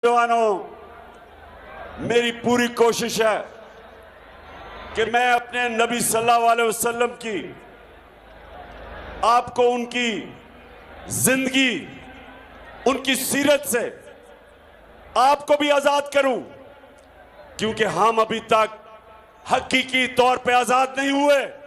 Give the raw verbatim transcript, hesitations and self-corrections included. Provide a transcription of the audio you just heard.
नौजवानों, मेरी पूरी कोशिश है कि मैं अपने नबी सल्लल्लाहु अलैहि वसल्लम की आपको उनकी जिंदगी, उनकी सीरत से आपको भी आजाद करूं, क्योंकि हम अभी तक हकीकी तौर पे आजाद नहीं हुए।